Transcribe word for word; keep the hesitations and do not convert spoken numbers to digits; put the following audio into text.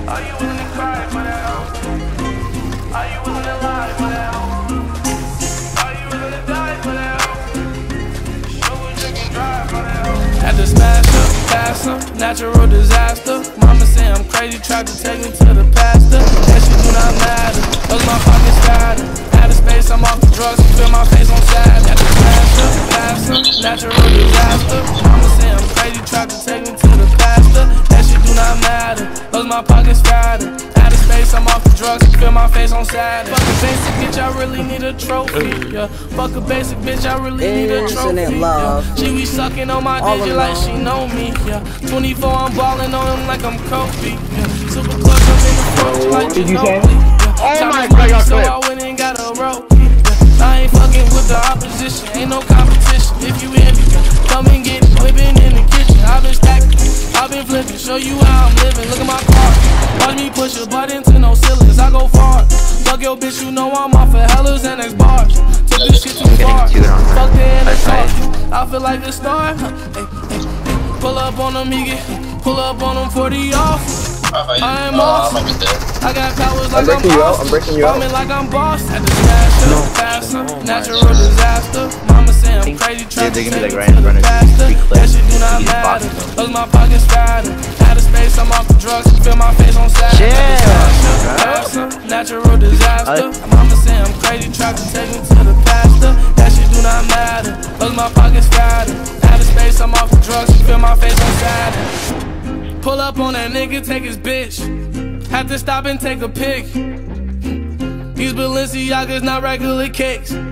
Are you willing to cry for that hoe? Are you willing to lie for that hoe? Are you willing to die for that hoe? Show what you can drive for that hoe. Had to smash up, pass up, natural disaster. Mama say I'm crazy, tried to take me to the pastor. That shit do not matter, cause my pocket's fatter. Out of space, I'm off the drugs, feel my face on sad. Had to smash up, pass up, natural disaster. Mama say I'm crazy, tried to take me to the pastor. That shit do not matter, cause my pocket's fatter. Out of space, I'm off the drugs, feel my face on sad. Fuck a basic bitch, I really need a trophy. Yeah. Fuck a basic bitch, I really need a trophy. Yeah. She be sucking on my digit like she know me. Yeah. twenty-four, I'm balling on him like I'm Kobe. Yeah. Super close, I'm in the front like Ginobili. Yeah. Oh my God, y'all so I went and got a rope. Yeah. I ain't fucking with the opposition, ain't no competition. If you hear me, come and get it, whipping in the kitchen. I've been stacking, I've been flipping, show you how I'm living. Look at my car, watch me push a button to no ceilings. I go far, fuck your bitch, you know I'm off of Hellas and X bars. Took this shit too far, fuck the N X R. I feel like a star. Hey, hey, hey. Pull up on them, he get, pull up on them forty off. I am off. I got powers like I'm boss. I'm breaking you out. I'm like I'm boss. At the smash, faster, natural disaster. Mama say I'm crazy, trying to take me to the pastor. That shit do not matter, cause my pocket's fatter. Out of space, I'm off the drugs, feel my face on sad. Faster, natural disaster. Mama say I'm crazy, trying to take me to the pastor. That shit do not matter, cause my pocket's fatter. Out of space, I'm off the drugs, feel my face on sad. Pull up on that nigga, take his bitch. Have to stop and take a pic. These Balenciagas not regular kicks.